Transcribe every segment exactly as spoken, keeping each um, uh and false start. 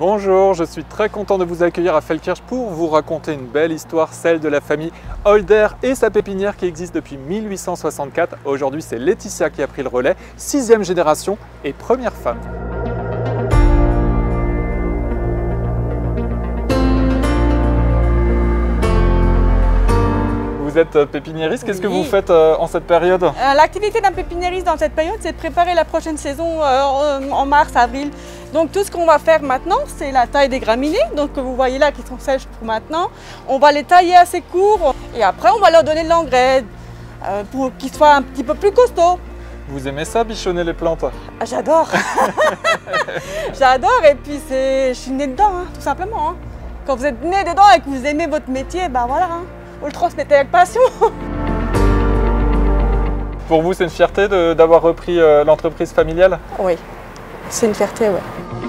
Bonjour, je suis très content de vous accueillir à Feldkirch pour vous raconter une belle histoire, celle de la famille Holder et sa pépinière qui existe depuis mille huit cent soixante-quatre. Aujourd'hui, c'est Laetitia qui a pris le relais, sixième génération et première femme. Vous êtes pépiniériste, qu'est-ce Oui. que vous faites euh, en cette période? Euh, L'activité d'un pépiniériste dans cette période, c'est de préparer la prochaine saison euh, en mars, avril. Donc tout ce qu'on va faire maintenant, c'est la taille des graminées, donc que vous voyez là qui sont sèches pour maintenant. On va les tailler assez courts et après on va leur donner de l'engrais euh, pour qu'ils soient un petit peu plus costauds. Vous aimez ça, bichonner les plantes? Ah, j'adore. J'adore et puis je suis née dedans, hein, tout simplement. Hein. Quand vous êtes né dedans et que vous aimez votre métier, ben voilà. Hein. Faut le transmettre avec passion. Pour vous, c'est une fierté d'avoir repris euh, l'entreprise familiale? Oui, c'est une fierté, ouais.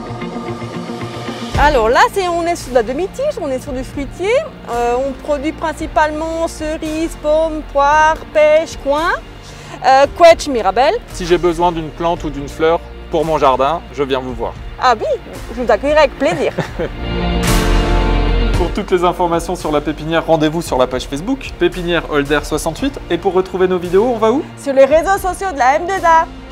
Alors là, c'est, on est sur de la demi-tige, on est sur du fruitier. Euh, on produit principalement cerises, pommes, poires, pêches, coing, euh, quetch, mirabelle. Si j'ai besoin d'une plante ou d'une fleur pour mon jardin, je viens vous voir. Ah oui, je vous accueillerai avec plaisir. Pour toutes les informations sur la pépinière, rendez-vous sur la page Facebook Pépinière Holder soixante-huit. Et pour retrouver nos vidéos, on va où? Sur les réseaux sociaux de la M deux A.